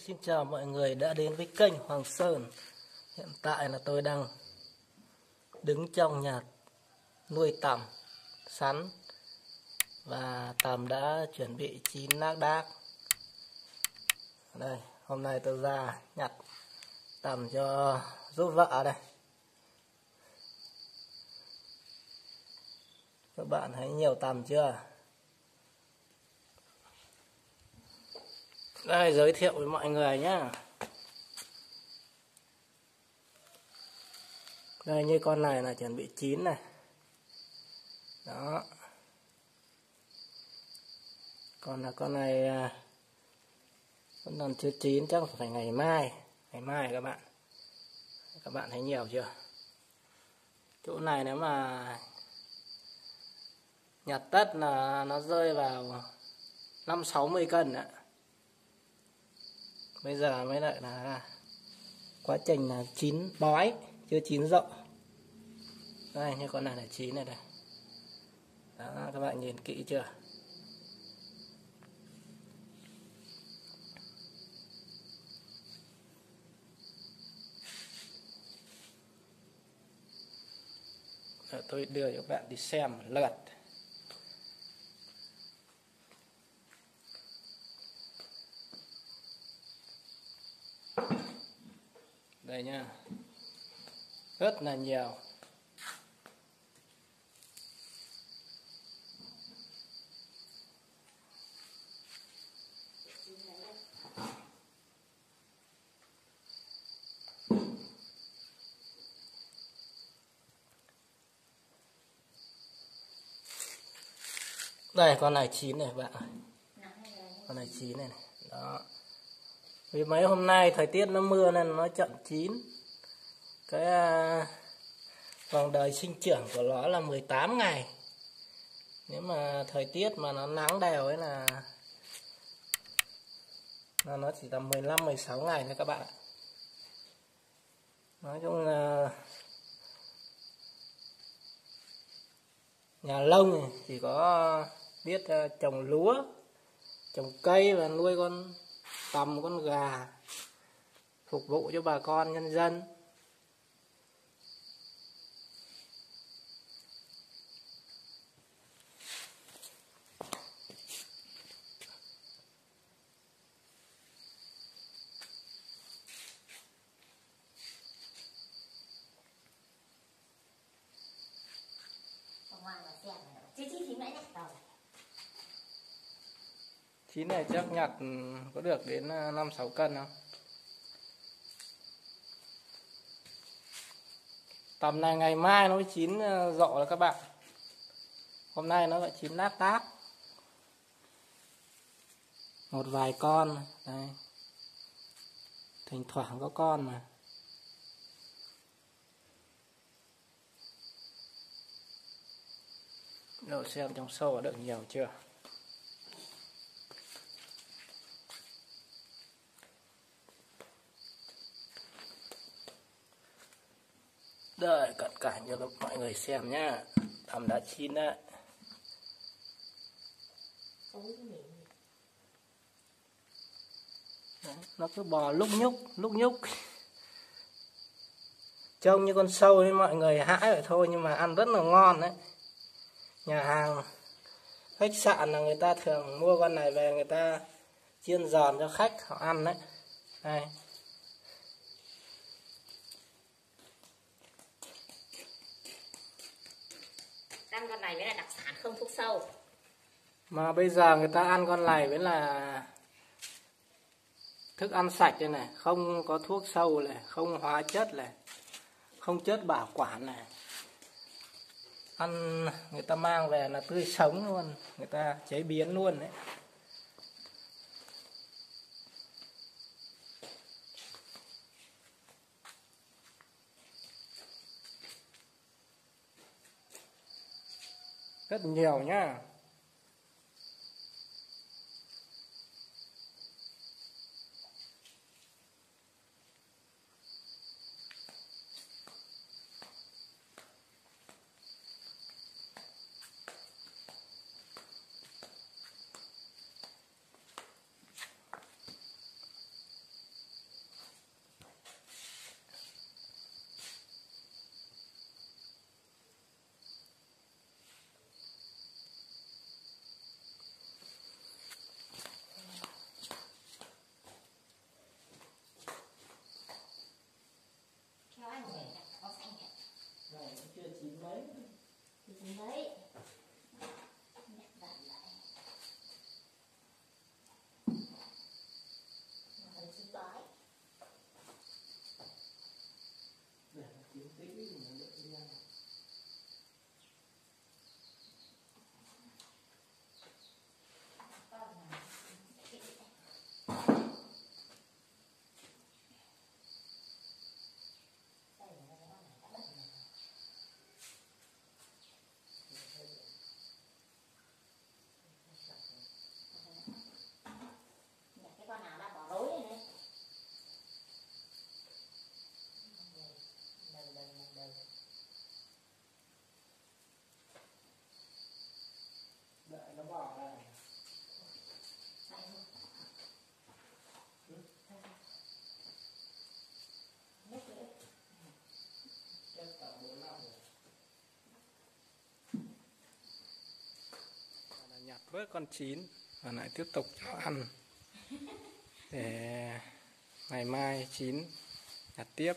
Xin chào mọi người đã đến với kênh Hoàng Sơn. Hiện tại là tôi đang đứng trong nhà nuôi tằm sắn và tằm đã chuẩn bị chín lác đác. Đây, hôm nay tôi ra nhặt tằm cho giúp vợ đây. Các bạn thấy nhiều tằm chưa? Đây, giới thiệu với mọi người nhé. Đây, như con này là chuẩn bị chín này. Đó. Còn con này vẫn còn chưa chín, chắc phải ngày mai. Ngày mai các bạn thấy nhiều chưa? Chỗ này nếu mà nhặt tất là nó rơi vào 50-60 cân ạ. Bây giờ mới lại là quá trình là chín bói, chưa chín rộ. Đây, như con này là chín này đây. Đó, các bạn nhìn kỹ chưa? Giờ tôi đưa cho các bạn đi xem một lượt. Đây nhá, rất là nhiều. Đây, con này chín này bạn ơi. Con này chín này, đó. Vì mấy hôm nay thời tiết nó mưa nên nó chậm chín. Cái vòng đời sinh trưởng của nó là 18 ngày. Nếu mà thời tiết mà nó nắng đều ấy là nó chỉ tầm 15-16 ngày thôi các bạn ạ. Nói chung là nhà lông chỉ có biết trồng lúa, trồng cây và nuôi con tằm, con gà phục vụ cho bà con nhân dân. Chín này chắc nhặt có được đến 5-6 cân không? Tầm này ngày mai nó mới chín rộ rồi các bạn. Hôm nay nó lại chín lác đác. Một vài con đây. Thỉnh thoảng có con mà. Đâu xem trong sâu được nhiều chưa? Đây, cận cảnh cho mọi người xem nhá. Tằm đã chín đấy. Đấy, nó cứ bò lúc nhúc. Trông như con sâu nên mọi người hãi vậy thôi, nhưng mà ăn rất là ngon đấy. Nhà hàng, khách sạn là người ta thường mua con này về, người ta chiên giòn cho khách họ ăn đấy. Đây. Ăn con này mới là đặc sản không thuốc sâu. Mà bây giờ người ta ăn con này mới là thức ăn sạch đây này, không có thuốc sâu này, không hóa chất này, không chất bảo quản này. Ăn người ta mang về là tươi sống luôn, người ta chế biến luôn đấy. Rất nhiều nhá. đấy. Nó bỏ đây. Nhặt với con chín và lại tiếp tục cho ăn để ngày mai chín nhặt tiếp.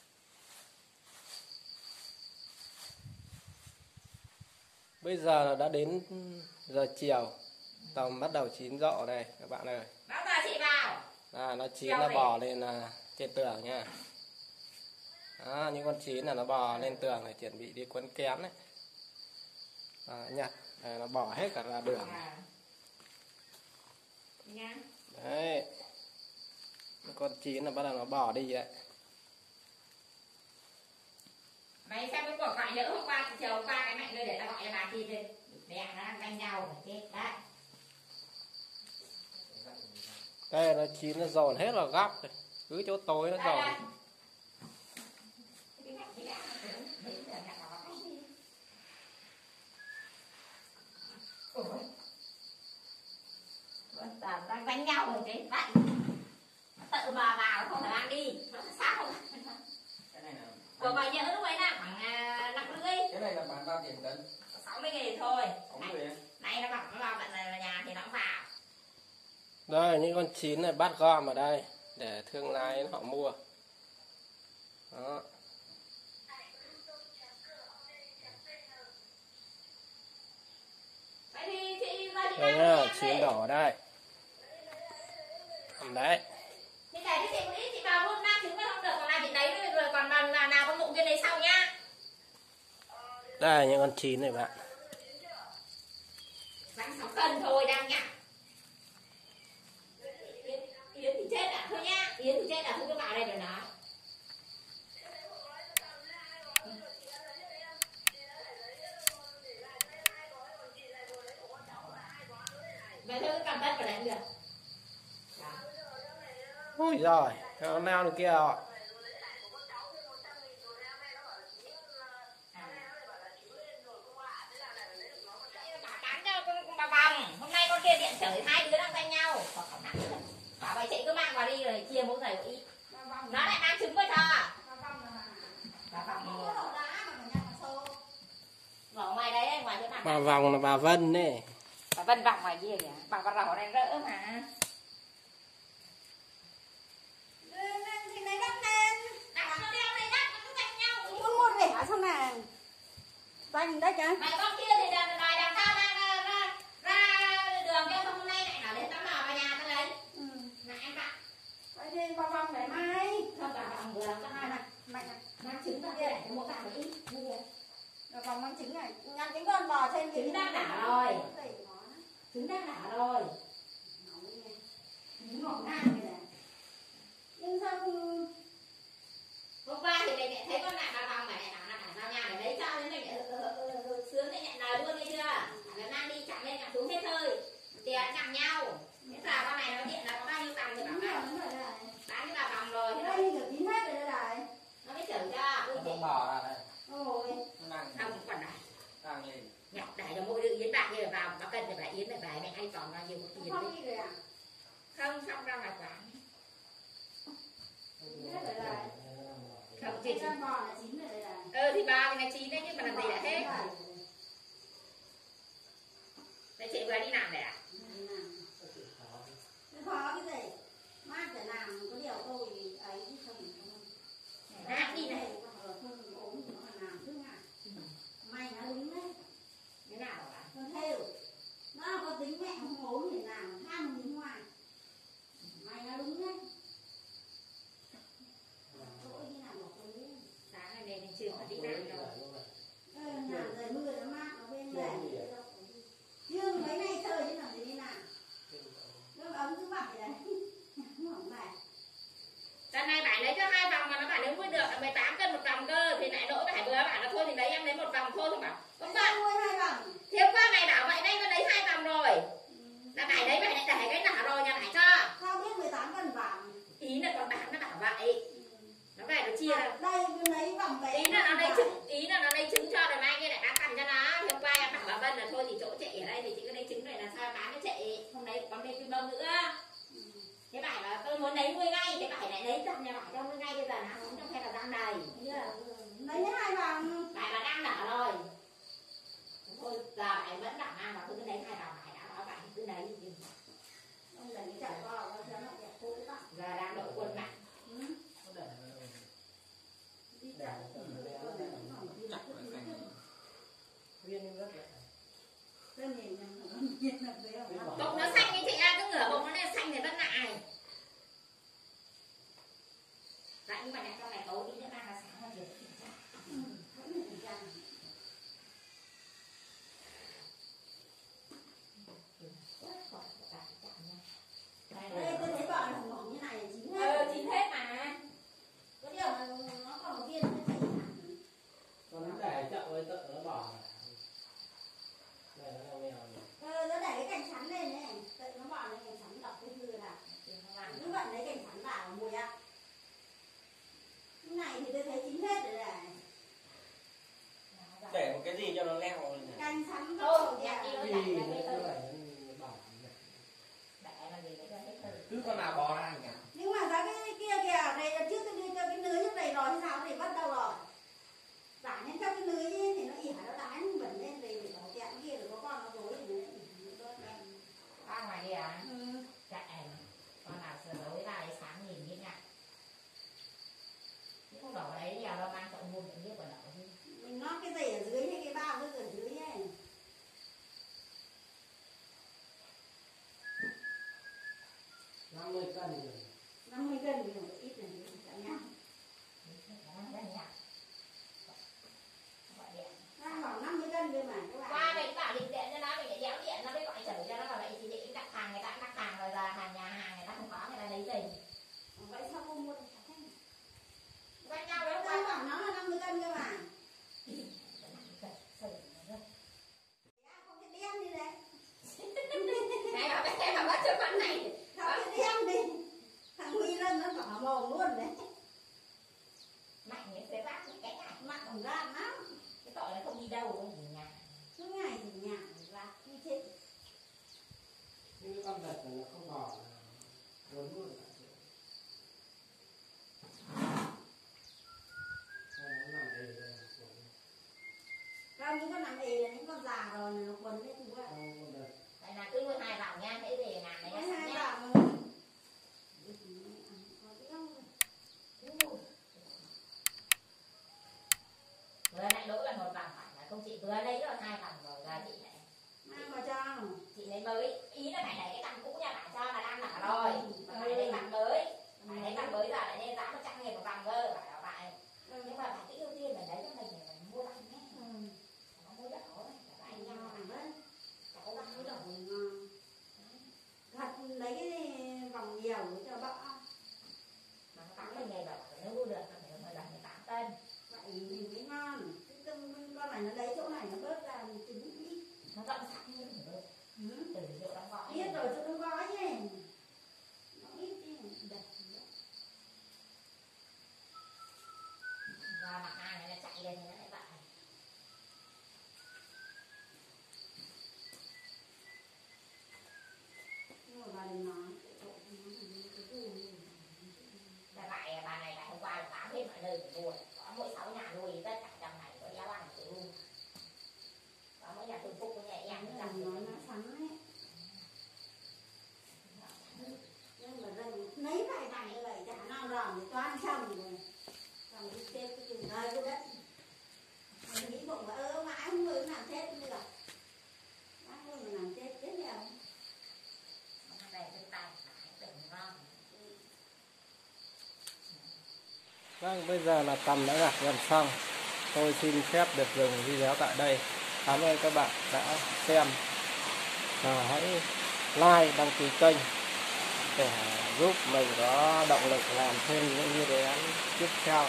Bây giờ là đã đến giờ chiều, tầm bắt đầu chín rộ đây các bạn ơi. Bao giờ chị vào? Nó chín nó bò lên là trên tường nha. Đó, những con chín là nó bò lên tường để chuẩn bị đi quấn kén đấy. Nhặt nó bỏ hết cả ra đường. Đấy, con chín là bắt đầu nó bỏ đi đấy. Mày xem cái cuộc gọi nhỡ hôm qua chiều hôm qua cái Mạnh ơi để tao gọi cho bà kia lên. Mẹ nó đang đánh nhau phải chết đấy. Đây nó chín nó dồn hết vào góc rồi. Cứ chỗ tối nó dồn. Đang đánh nhau rồi đấy vậy. Tự bà vào không phải mang đi. Nó sao không? Cái này là Của bà nhỡ lúc ấy là khoảng 50. cái này là bán bao tiền cân? 60.000 thôi. 60 ấy. Này nó bảo nó vào tận nhà thì nó cũng vào. Đây những con chín này bắt gom ở đây để thương lái họ mua. Đó. Vậy thì chị vào chị Đây mang nhá, cho em chín đi. đỏ ở đây. Đấy. Chị để cho chị một ít chị vào luôn mang trứng không được còn lại chị đấy rồi còn lần nào con mụn kia đấy sau nhá. Đây là những con chín này bạn. Bánh 6 cân thôi đang nhá. Yến thì chết à thôi nhá. Yến thì chết à thôi cứ vào đây rồi nói. Vậy thôi cứ cầm đất vào đấy cũng được. Ui giời, con leo được kia rồi. Bà Vòng, hôm nay con kia điện chửi hai đứa đang đánh nhau. Bảo vậy chị cứ mang vào đi rồi chia mỗi người một ít. Nó lại mang trứng với thơ. Bà Vòng ở ngoài đấy, ngoài chỗ nào? Bà Vòng là bà Vân đấy. Bà Vân Vòng ngoài kia kìa. Bà Rầu đang rỡ mà. Thì này đắp lên. Đặt nó đeo đây đắt, nó cứ đánh nhau. Muốn một rẻ xong là dành đấy chứ. Mà con kia thì đòi đằng sau ra đường kia hôm nay lại bảo đến tao vào nhà tao lấy. Là em bạn. Vậy thì bà Vòng để mai. Không bà Vòng vừa làm có hai này. Mạnh à. Mang trứng vào kia để mua cả một ít. Bà Vòng mang trứng này. Nhăn trứng con bò trên Trứng đang đảo rồi. Trứng đang đảo rồi. Trứng ngọt ngang này nè. Nhưng sao không... Hôm qua thì mẹ thấy con lại bà Vòng mẹ bảo là phải vào nhà để lấy cho nên mẹ sướng để nhận lời luôn đi chưa? Nó mang đi chặn lên chặn xuống hết thôi. Tiền chặn nhau. Thế giờ con này nó điện là có bao nhiêu tầm thì bảo này. Bán cho bà Vòng rồi. Đây như kiểu chín hết rồi đây này. Nó mới chửi cho. Nó không bò ra đây. Ôi. Nó đang Không còn này. đang lên. Nhọc để cho mỗi đứa Yến bạc như là vào nó cần thì bà Yến là bà mẹ hay còn bao nhiêu một tiền Không đi. đi rồi à? Không xong ra ngoài quán. Hết rồi đây. Không chị. Con bò là chín rồi đây này. Thì bà thì ngày 9 đấy nhưng mà làm gì đã thế. Đấy chị vừa đi làm đấy à? Khó cái gì? Mát để làm có điều tôi ấy chứ không. Nát đi này. Không ốm thì nó làm thứ ngại. May nó đúng đấy. đấy chọn nhà bạn trong ngay bây giờ nào cũng trong khe là đang đầy lấy nhá hai vòng lại là đang nở rồi thôi giờ bạn vẫn đảm mang vào cứ lấy hai vòng này đã nói bạn cứ đấy ông lấy cái chảo vào nó sẽ đẹp cô đấy giờ đang đội quân mạnh đi chảo bông nó xanh như chị à, cứ ngửa bông nó lên xanh thì vẫn lại lại nhưng mà nhà trong này tối đi nữa đang là sáng hơn được đây tôi thấy bọn nó mỏng như này là chín hết chín hết mà có điều là nó còn một viên nó chảy hẳn còn để chậu với tự nó bỏ này nó là mèo nó để cái cành sắn lên này tự nó bỏ lên cành sắn đọc cái dư là cứ vậy lấy cành sắn vào mùi ạ cái này thì tôi thấy chín hết rồi này để một cái gì cho nó leo rồi này. cành sắn thôi nó nhặt đi đẹp nó vì nhặt nó đi cứ thôi phải bảo để là gì để cho hết thôi Cứ con nào bò ra nhỉ? nhưng mà giá cái kia kìa này trước tôi đưa cho cái nứa trước này rồi thì sao thì bắt đầu rồi giả nhân cho cái nứa thì nó ỉa nó đánh bẩn lên thì phải bỏ kẹo kia rồi có con nó rối thì nó đen ba ngoài đi à ừ. chạy con nào sửa đối lại sáng nhìn như ngại chứ không đổ vào đấy nhiều đâu mang chọn mua những nước vào đổ chứ mình nót cái dây ở dưới hay cái bao cái ở dưới ấy 50 cân rồi 50 cân thì ít này chẳng nhá đang khoảng 50 cân cơ mà các bạn qua mình bảo định điện cho nó mình lại déo điện nó mới gọi chở cho nó bảo vậy thì định đặt hàng người ta đặt hàng rồi giờ hàng nhà hàng người ta không có người ta lấy gì vậy sao không mua được quanh nhau đấy tôi bảo nó là 50 cân cơ mà không cái đen đi đấy này bảo cái mà bắt cho con này không cái đen đi thằng Huy lên nó bỏ mồm luôn đấy mạnh những cái vác những cái này mặt còn ra lắm cái tội nó không đi đâu cái gì nhà suốt ngày thì nhà ra đi chết nhưng cái con vật nó không bỏ cuốn luôn nó nằm ì rồi không những con nằm ì là những con già rồi nó quấn lên chú ạ không con vật tại là cứ nuôi hai vòng nha thế về làm này có nó hai nhá bạn vừa lại đỗ là một vòng phải là không chị vừa lấy rồi hai vòng rồi ra chị này mang vào cho chị lấy mới ý là phải lấy cái căn cũ nhà bạn cho là đang nở rồi mà phải lấy căn mới phải lấy căn mới giờ lại nên giá 100.000 một vòng cơ phải là vậy nhưng mà phải cái ưu tiên là đấy cho mình để mua lại nhé nó mua đỡ phải anh nhau đấy cháu bắt mới đỡ thật lấy cái vòng nhiều cho bọ mà nó bán mình ngày bảo nếu mua được thì phải là 18 cân vậy thì mới ngon cái con này nó lấy chỗ này nó bớt ra thì trứng ít nó rộng sẵn như thế từ chỗ đóng gói biết rồi cho nó gói nhé nó ít đi đẹp và mặt hàng này nó chạy lên thì nó lại vậy nhưng mà bà đừng nói là vậy bà này là hôm qua là bán hết mọi nơi để mua có mỗi 6 nhà nuôi tất cả trong này có đeo ăn tự luôn có mỗi nhà thường phúc với nhà em nữa đừng nói nó sắn ấy nhưng mà rừng lấy vài vài như vậy chả nào ròm thì toán xong rồi xong đi xếp cái chừng nơi cái đất mình nghĩ bụng mà mãi không người làm chết nữa bác luôn mà làm chết chết nhiều về trên tay đừng ngon vâng bây giờ là tầm đã gặt gần xong tôi xin phép được dừng video tại đây cảm ơn các bạn đã xem và hãy like đăng ký kênh để giúp mình có động lực làm thêm những video tiếp theo.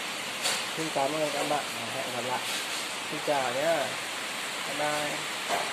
Xin cảm ơn các bạn và hẹn gặp lại. Xin chào nhé. Bye bye.